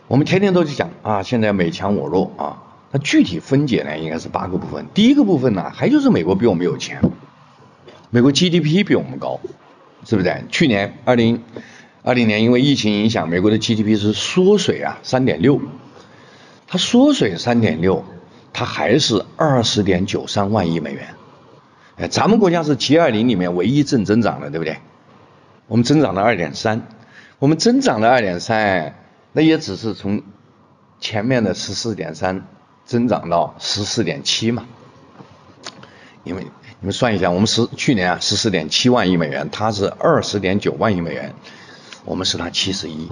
我们天天都去讲啊，现在美强我弱啊。那具体分解呢，应该是8个部分。第一个部分呢，还就是美国比我们有钱，美国 GDP 比我们高，是不是？去年2020年因为疫情影响，美国的 GDP 是缩水啊，3.6，它缩水3.6，它还是20.93万亿美元。咱们国家是 G20 里面唯一正增长的，对不对？我们增长了2.3，我们增长了2.3，那也只是从前面的14.3增长到14.7嘛。你们算一下，我们去年14.7万亿美元，它是20.9万亿美元，我们是它71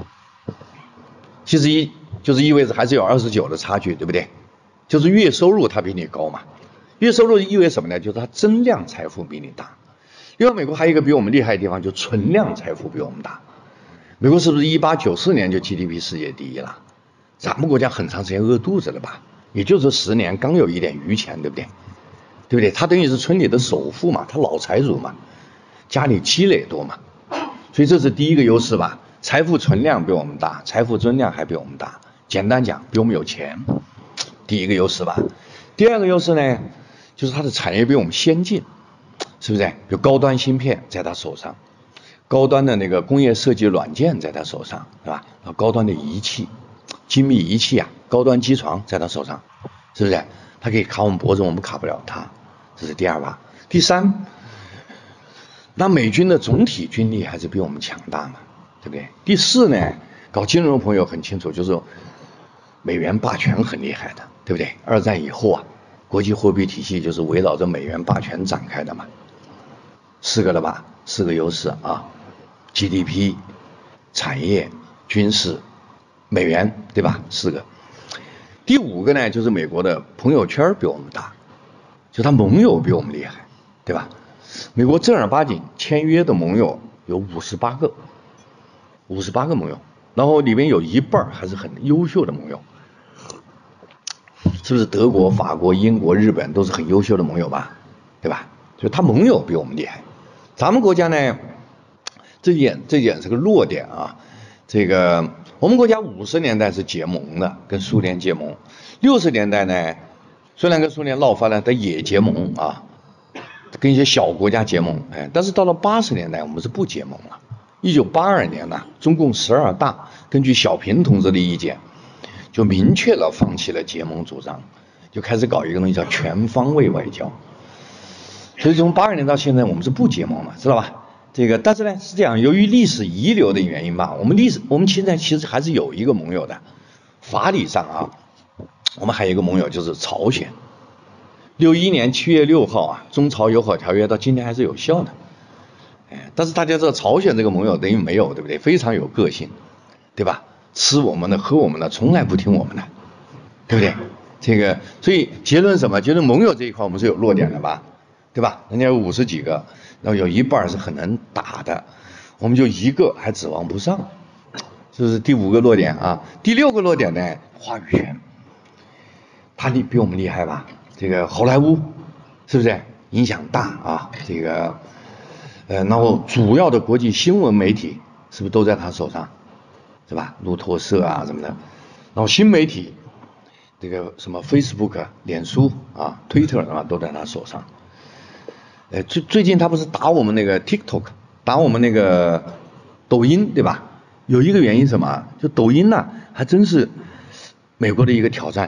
就是意味着还是有29的差距，对不对？就是月收入它比你高嘛。月收入意味着什么呢？就是它增量财富比你大。另外，美国还有一个比我们厉害的地方，就存量财富比我们大。美国是不是1894年就 GDP 世界第一了？咱们国家很长时间饿肚子了吧？也就是10年刚有一点余钱，对不对？对不对？他等于是村里的首富嘛，他老财主嘛，家里积累多嘛，所以这是第一个优势吧。财富存量比我们大，财富增量还比我们大。简单讲，比我们有钱，第一个优势吧。第二个优势呢，就是它的产业比我们先进，是不是？有高端芯片在他手上，高端的那个工业设计软件在他手上，是吧？高端的仪器，精密仪器啊，高端机床在他手上，是不是？他可以卡我们脖子，我们卡不了他，这是第二吧。第三，那美军的总体军力还是比我们强大嘛，对不对？第四呢，搞金融的朋友很清楚，就是美元霸权很厉害的，对不对？二战以后啊，国际货币体系就是围绕着美元霸权展开的嘛。4个了吧，4个优势啊 ，GDP、产业、军事、美元，对吧？4个。第5个呢，就是美国的朋友圈比我们大，就他盟友比我们厉害，对吧？美国正儿八经签约的盟友有58个，58个盟友，然后里面有一半还是很优秀的盟友，是不是？德国、法国、英国、日本都是很优秀的盟友吧，对吧？就他盟友比我们厉害。咱们国家呢，这点是个弱点啊。这个我们国家50年代是结盟的，跟苏联结盟。60年代呢，虽然跟苏联闹翻了，但也结盟啊，跟一些小国家结盟。但是到了80年代，我们是不结盟了。1982年呢，中共12大根据小平同志的意见，就明确了放弃了结盟主张，就开始搞一个东西叫全方位外交。所以从82年到现在，我们是不结盟了，知道吧？这个，但是呢，是这样，由于历史遗留的原因吧，我们现在其实还是有一个盟友的，法理上啊，我们还有一个盟友就是朝鲜。61年7月6号啊，中朝友好条约到今天还是有效的。但是大家知道朝鲜这个盟友等于没有，对不对？非常有个性，对吧？吃我们的，喝我们的，从来不听我们的，对不对？这个，所以结论什么？结论盟友这一块我们是有弱点的吧？对吧？人家有50几个，然后有一半是很能打的，我们就1个还指望不上，这是第5个弱点啊。第6个弱点呢，话语权，他比我们厉害吧？这个好莱坞是不是影响大啊？这个然后主要的国际新闻媒体是不是都在他手上，是吧？路透社啊什么的，然后新媒体这个什么 Facebook、脸书啊、Twitter 啊都在他手上。最近他不是打我们那个 TikTok， 打我们那个抖音，对吧？有一个原因是什么？就抖音呢，还真是美国的一个挑战。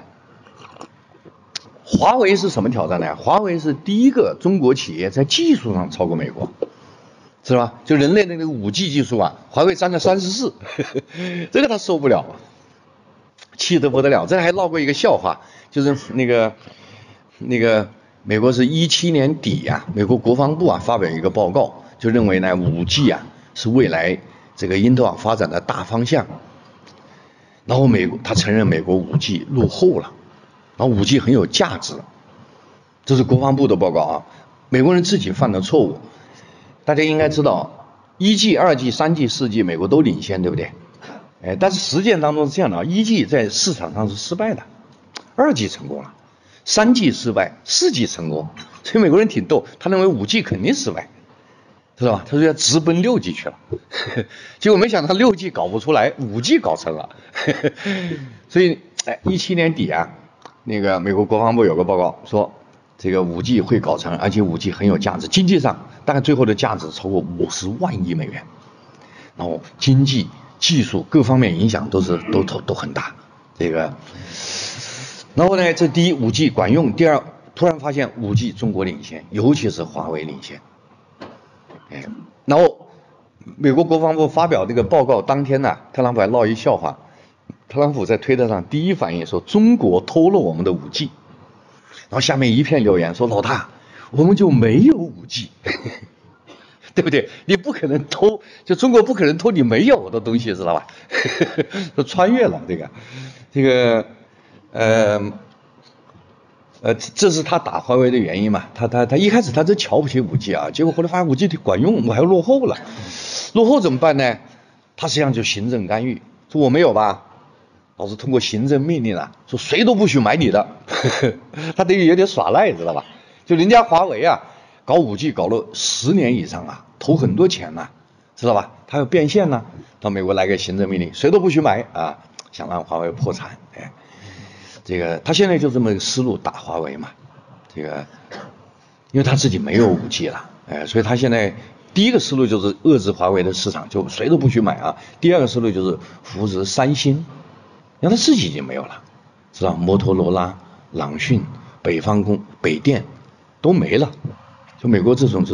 华为是什么挑战呢？华为是第一个中国企业在技术上超过美国，是吧？就人类那个5G 技术啊，华为占了34，这个他受不了，气得不得了。这还闹过一个笑话，就是那个美国是17年底啊，美国国防部啊发表一个报告，就认为呢 5G 啊是未来这个因特网发展的大方向。然后他承认美国 5G 落后了，然后 5G 很有价值，这是国防部的报告啊。美国人自己犯的错误，大家应该知道，1G、2G、3G、4G 美国都领先，对不对？但是实践当中是这样的啊，1G 在市场上是失败的，2G 成功了。3G 失败，4G 成功，所以美国人挺逗，他认为5G 肯定失败， 知道吧？他说要直奔6G 去了，结果没想到6G 搞不出来，5G 搞成了。所以17年底啊，那个美国国防部有个报告说，这个5G 会搞成，而且5G 很有价值，经济上大概最后的价值超过50万亿美元，然后经济、技术各方面影响都很大。这个，然后呢，这第一 5G 管用，第二突然发现5G 中国领先，尤其是华为领先。然后美国国防部发表这个报告当天呢，特朗普还闹一笑话。特朗普在推特上第一反应说中国偷了我们的5G， 然后下面一片留言说老大，我们就没有5G， 对不对？你不可能偷，就中国不可能偷你没有的东西，知道吧？都穿越了这个这是他打华为的原因嘛？他一开始他真瞧不起5G啊，结果后来发现5G 管用，我还落后了，落后怎么办呢？他实际上就行政干预，说我没有吧，老是通过行政命令啊，说谁都不许买你的，他等于有点耍赖，知道吧？就人家华为啊，搞5G 搞了10年以上啊，投很多钱呐，知道吧？他要变现呢，到美国来个行政命令，谁都不许买啊，想让华为破产，这个他现在就这么个思路打华为嘛，这个因为他自己没有5G了，所以他现在第一个思路就是遏制华为的市场，就谁都不许买啊。第二个思路就是扶持三星，因为他自己已经没有了，知道摩托罗拉、朗讯、北方工、北电都没了，就美国这种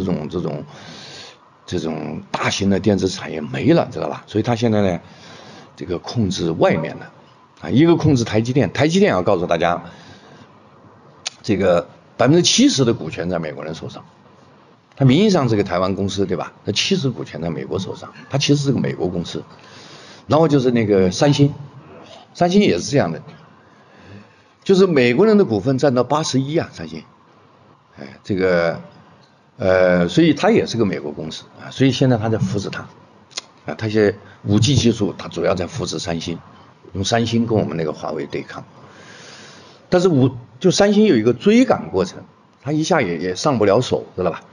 大型的电子产业没了，知道吧？所以他现在呢，这个控制外面的。一个控制台积电，台积电要告诉大家，这个70%的股权在美国人手上，它名义上是个台湾公司，对吧？它70%股权在美国手上，它其实是个美国公司。然后就是那个三星也是这样的，就是美国人的股份占到81啊，三星，这个所以它也是个美国公司啊，所以现在他在扶持它啊，它些5G 技术，它主要在扶持三星。用三星跟我们那个华为对抗，但是三星有一个追赶过程，它一下也上不了手，知道吧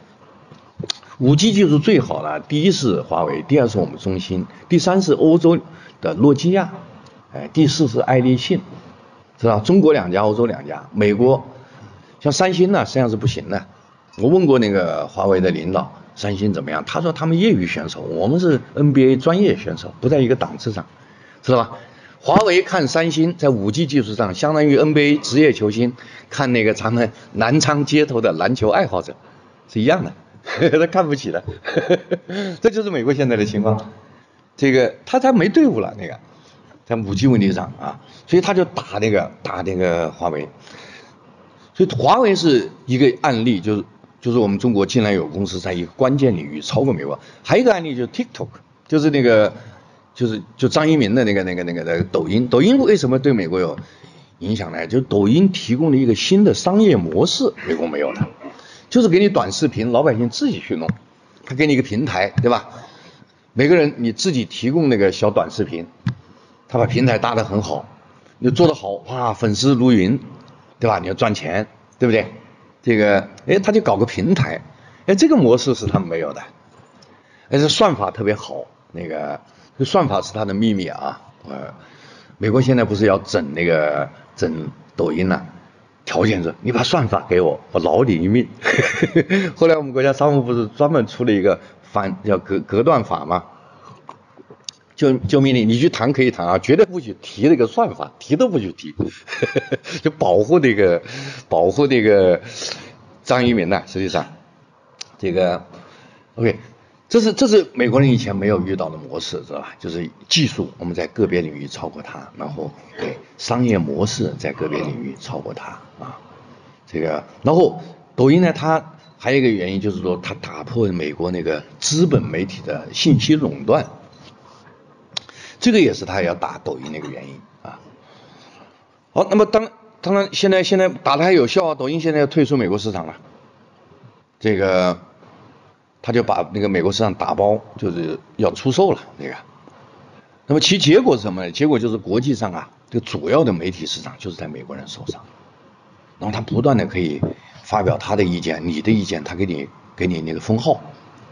？5G 技术最好的，第一是华为，第二是我们中兴，第三是欧洲的诺基亚，第四是爱立信，知道？中国2家，欧洲2家，美国像三星呢，实际上是不行的。我问过那个华为的领导，三星怎么样？他说他们业余选手，我们是 NBA 专业选手，不在一个档次上，知道吧？华为看三星在5G 技术上，相当于 NBA 职业球星看那个咱们南昌街头的篮球爱好者是一样的，他看不起的，这就是美国现在的情况。这个他没队伍了，那个在5G 问题上啊，所以他就打那个华为。所以华为是一个案例，就是我们中国竟然有公司在一个关键领域超过美国。还有一个案例就是 TikTok， 就是那个。就张一鸣的那个抖音为什么对美国有影响呢？就抖音提供了一个新的商业模式，美国没有的，就是给你短视频，老百姓自己去弄，他给你一个平台，对吧？每个人你自己提供那个小短视频，他把平台搭得很好，你做得好，哇，粉丝如云，对吧？你要赚钱，对不对？这个，他就搞个平台，这个模式是他们没有的，这算法特别好，那个。这算法是它的秘密啊！美国现在不是要整抖音了，条件是你把算法给我，我饶你一命。后来我们国家商务部是专门出了一个叫隔断法嘛，就命令你去谈可以谈啊，绝对不许提那个算法，提都不许提，就保护那个张一鸣呢。实际上，这个 OK。这是美国人以前没有遇到的模式，知道吧？就是技术我们在个别领域超过它，然后商业模式在个别领域超过它啊。这个，然后抖音呢，它还有一个原因就是说，它打破美国那个资本媒体的信息垄断，这个也是它要打抖音那个原因啊。好，那么当然现在打得还有效啊，抖音现在要退出美国市场了，这个。他就把那个美国市场打包，就是要出售了那个。那么其结果是什么呢？结果就是国际上啊，这个主要的媒体市场就是在美国人手上，然后他不断的可以发表他的意见，你的意见，他给你那个封号，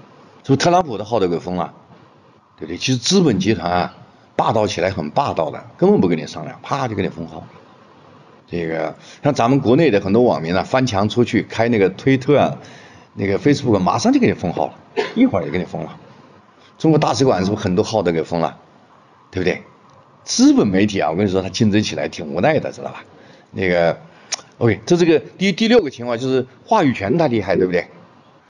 是不是特朗普的号都给封了？对不对？其实资本集团啊，霸道起来很霸道的，根本不跟你商量，啪就给你封号。这个像咱们国内的很多网民啊，翻墙出去开那个推特啊，那个 Facebook 马上就给你封号了，一会儿就给你封了。中国大使馆是不是很多号都给封了？对不对？资本媒体啊，我跟你说，它竞争起来挺无奈的，知道吧？那个 ，OK， 这个第六个情况就是话语权它厉害，对不对？